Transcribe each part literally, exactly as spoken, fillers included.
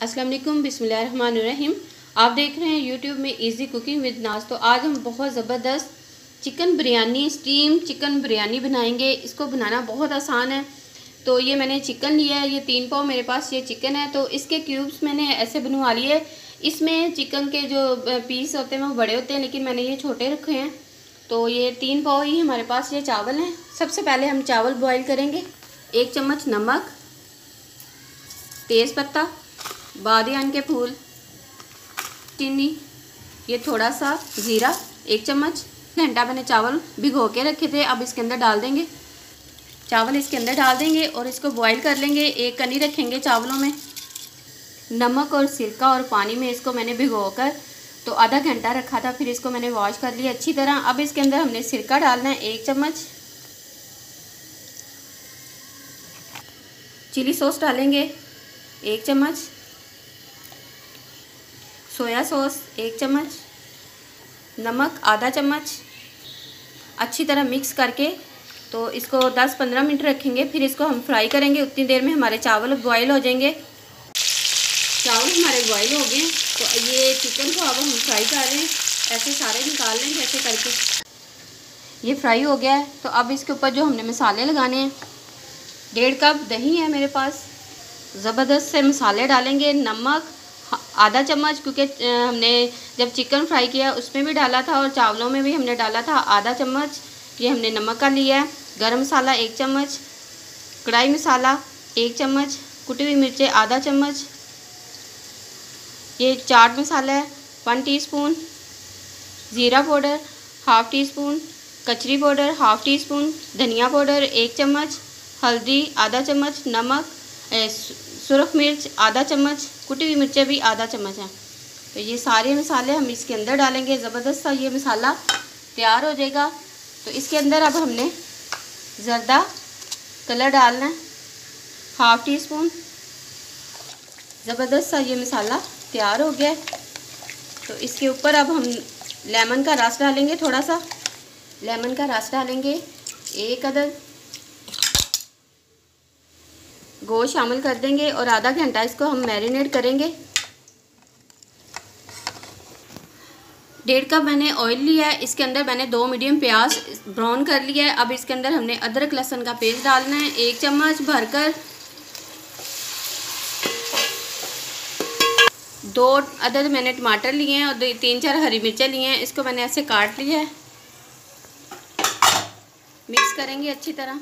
अस्सलाम वालेकुम, बिस्मिल्लाहिर्रहमानिर्रहीम। आप देख रहे हैं यूट्यूब में इजी कुकिंग विद नाज। तो आज हम बहुत ज़बरदस्त chicken biryani, steam chicken biryani बनाएंगे। इसको बनाना बहुत आसान है। तो ये मैंने चिकन लिया है, ये तीन पाव मेरे पास ये चिकन है। तो इसके क्यूब्स मैंने ऐसे बनवा लिए। इसमें चिकन के जो पीस होते हैं वो बड़े होते हैं, लेकिन मैंने ये छोटे रखे हैं। तो ये तीन पाव ही हमारे पास ये चावल हैं। सबसे पहले हम चावल बॉईल करेंगे। एक चम्मच नमक, तेज़ पत्ता, बादियान के फूल, चीनी, ये थोड़ा सा ज़ीरा, एक चम्मच। घंटा मैंने चावल भिगो के रखे थे, अब इसके अंदर डाल देंगे। चावल इसके अंदर डाल देंगे और इसको बॉईल कर लेंगे। एक कनी रखेंगे चावलों में। नमक और सिरका और पानी में इसको मैंने भिगो कर तो आधा घंटा रखा था, फिर इसको मैंने वॉश कर लिया अच्छी तरह। अब इसके अंदर हमने सिरका डालना है, एक चम्मच। चिली सॉस डालेंगे, एक चम्मच। सोया सॉस, एक चम्मच। नमक, आधा चम्मच। अच्छी तरह मिक्स करके तो इसको दस पंद्रह मिनट रखेंगे, फिर इसको हम फ्राई करेंगे। उतनी देर में हमारे चावल बॉईल हो जाएंगे। चावल हमारे बॉईल हो गए, तो ये चिकन को अब हम फ्राई कर रहे हैं। ऐसे सारे निकाल लेंगे ऐसे करके। ये फ्राई हो गया है, तो अब इसके ऊपर जो हमने मसाले लगाने हैं, डेढ़ कप दही है मेरे पास। ज़बरदस्त से मसाले डालेंगे। नमक आधा चम्मच, क्योंकि हमने जब चिकन फ्राई किया उसमें भी डाला था और चावलों में भी हमने डाला था, आधा चम्मच ये हमने नमक का लिया है। गरम मसाला एक चम्मच, कढ़ाई मसाला एक चम्मच, कुटी हुई मिर्चें आधा चम्मच, ये चाट मसाला है वन टीस्पून, ज़ीरा पाउडर हाफ़ टी स्पून, कचरी पाउडर हाफ़ टी स्पून, धनिया पाउडर एक चम्मच, हल्दी आधा चम्मच, नमक, सुरख मिर्च आधा चम्मच, कुटी हुई मिर्चें भी आधा चम्मच हैं। तो ये सारे मसाले हम इसके अंदर डालेंगे। ज़बरदस्त सा ये मसाला तैयार हो जाएगा। तो इसके अंदर अब हमने ज़र्दा कलर डालना है, हाफ़ टी स्पून। ज़बरदस्त सा ये मसाला तैयार हो गया है। तो इसके ऊपर अब हम लेमन का रस डालेंगे, थोड़ा सा लेमन का रस डालेंगे, एक अदद। गोश्त शामिल कर देंगे और आधा घंटा इसको हम मैरिनेट करेंगे। डेढ़ कप मैंने ऑयल लिया है, इसके अंदर मैंने दो मीडियम प्याज ब्राउन कर लिया है। अब इसके अंदर हमने अदरक लहसुन का पेस्ट डालना है, एक चम्मच भरकर। दो अदद मैंने टमाटर लिए हैं और दो तीन चार हरी मिर्चें लिए हैं, इसको मैंने ऐसे काट लिया है। मिक्स करेंगे अच्छी तरह।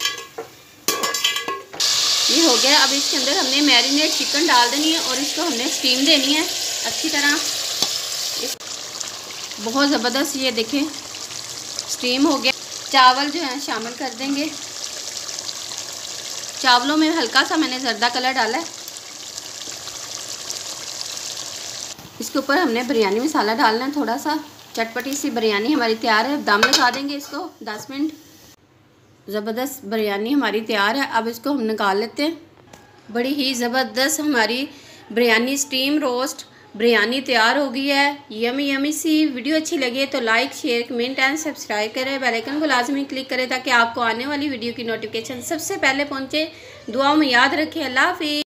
ये हो गया। अब इसके अंदर हमने मैरिनेट चिकन डाल देनी है और इसको हमने स्टीम देनी है अच्छी तरह। इस बहुत ज़बरदस्त ये देखें स्टीम हो गया। चावल जो है शामिल कर देंगे। चावलों में हल्का सा मैंने जर्दा कलर डाला है। इसके ऊपर हमने बिरयानी मसाला डालना है थोड़ा सा। चटपटी सी बिरयानी हमारी तैयार है। दम लगा देंगे इसको दस मिनट। ज़बरदस्त बिरयानी हमारी तैयार है। अब इसको हम निकाल लेते हैं। बड़ी ही ज़बरदस्त हमारी बिरयानी स्टीम रोस्ट बिरयानी तैयार हो गई है। यमी यमी सी। वीडियो अच्छी लगे तो like share comment and subscribe करें। बेल आइकन को लाजमी क्लिक करें ताकि आपको आने वाली वीडियो की नोटिफिकेशन सबसे पहले पहुंचे। दुआओं में याद रखें। अल्लाह हाफिज़।